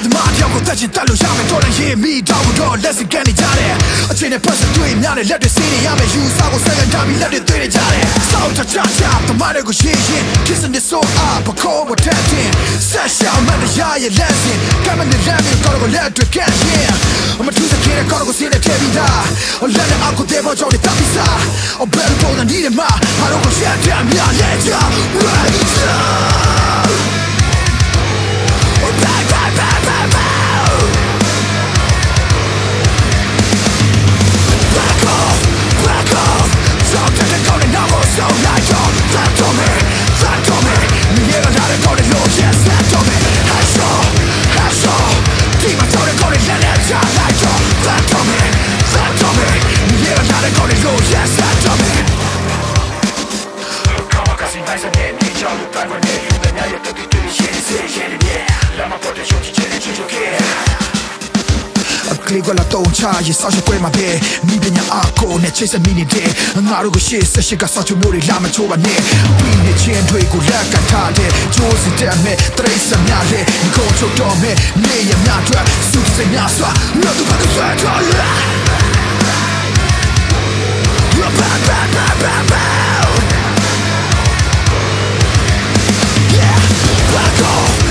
the mind, young with that you tell you I'm gonna hear me down with all less again each other. A chain of person doing now let the city I'm a use I was second time let it do each other. Sound to charge up the mind negotiation, kissing the soul up a call with tempting. Sash out man the giant lesson. Coming the land you gotta go let the cash yeah. I'm a choose a kid I gotta go see the TV da. Or let the uncle demo join the tapisa. Or better go than need him I don't go share damn yeah let ya right down. Bang, bang, bang, bang, bang. Back off, back off. Jump to the golden number, so light on. That on me, that on me. Never let it go to lose, yes, that on me. Hash off. Keep my toe to go to let it shine light on. That on me, that on me. Never let it go to lose, yes, that on me. Come on, cause nice again. Need y'all to back when you the now you're looking to the shit, say shit, yeah. Lama por te show ci ci che click la toncia e sa che ma be mi benya ako ne chase mini day ngaro go shit sa shi ga sa chu mori lama chu ba ne wi ne chen dwe ko la ka ta de jo si de me trace mya le ni ko chu do me ne ya mya twa su se mya swa no tu ba ka swa ta la you ba yeah back off.